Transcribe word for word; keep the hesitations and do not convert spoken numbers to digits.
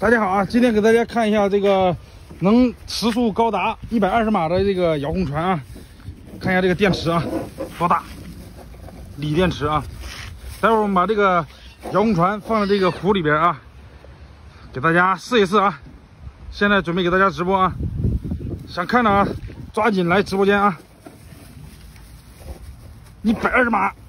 大家好啊！今天给大家看一下这个能时速高达一百二十码的这个遥控船啊，看一下这个电池啊，多大？锂电池啊！待会儿我们把这个遥控船放在这个湖里边啊，给大家试一试啊。现在准备给大家直播啊，想看的啊，抓紧来直播间啊！一百二十码。